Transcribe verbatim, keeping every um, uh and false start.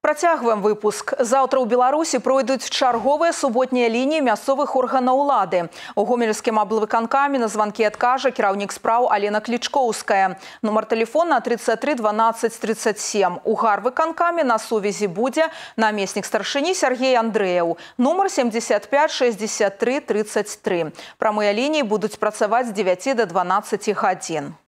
Працягваем выпуск. Заўтра ў Беларусі пройдуць чарговыя суботнія лініі мясцовых органаў улады. У гомельскім аблвыканкаме на званкі адкажа кіраўнік спраў Алена Клічкоўская. Нумар тэлефона тридцать три двенадцать тридцать семь. У гарвыканкаме на сувязі будзе намеснік старшыні Сергей Андрэев. Нумар семьдесят пять шестьдесят три тридцать три. Прамыя лініі будуць працаваць з девяти до дванадцати гадзін.